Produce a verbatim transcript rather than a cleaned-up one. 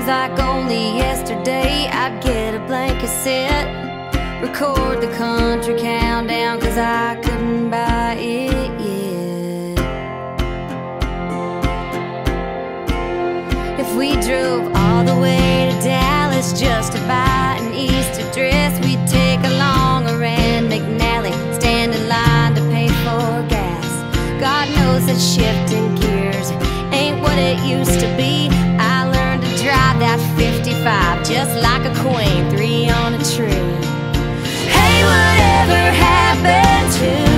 seems like only yesterday I'd get a blank cassette, record the country countdown, cause I couldn't buy it yet. If we drove all the way to Dallas just to buy an Easter dress, we'd take along a Rand McNally, stand in line to pay for gas. God knows that shifting gears ain't what it used to be. I learned to drive that fifty-five just like a queen, three on a tree. Hey, whatever happened to